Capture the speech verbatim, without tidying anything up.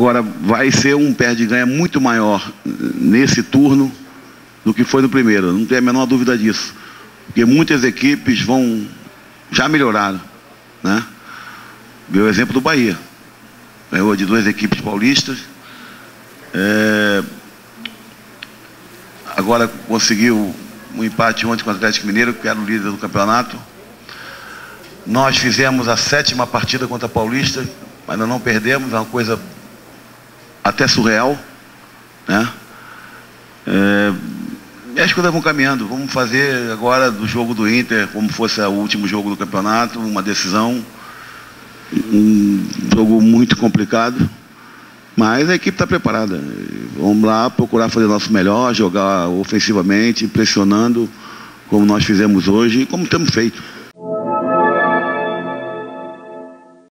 Agora, vai ser um perde-ganha muito maior nesse turno do que foi no primeiro, não tem a menor dúvida disso. Porque muitas equipes vão, já melhoraram, né? Deu o exemplo do Bahia. Ganhou de duas equipes paulistas. É, agora conseguiu um empate ontem com o Atlético Mineiro, que era o líder do campeonato. Nós fizemos a sétima partida contra a Paulista, ainda não perdemos, é uma coisa até surreal, né? É, e as coisas vão caminhando. Vamos fazer agora do jogo do Inter como fosse o último jogo do campeonato, uma decisão, um jogo muito complicado, mas a equipe está preparada. Vamos lá procurar fazer o nosso melhor, jogar ofensivamente, pressionando, como nós fizemos hoje e como temos feito.